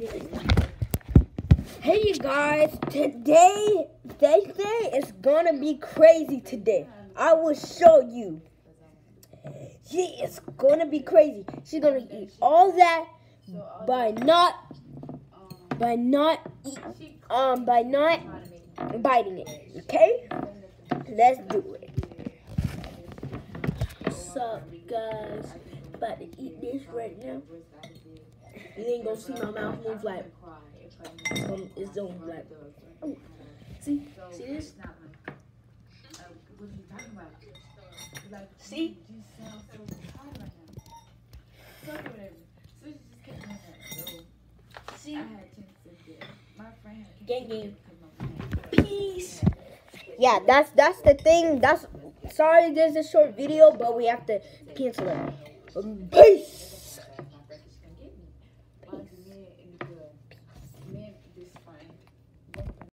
Hey you guys, today is gonna be crazy today. I will show you. Yeah, it's gonna be crazy. She's gonna eat all that by not biting it. Okay? Let's do it. What's up, guys? About to eat this right now. You ain't gonna see my mouth move like it's going like. Oh, see this? See? See? Gang. Peace. Yeah, that's the thing. Sorry, there's a short video, but we have to cancel it. Peace.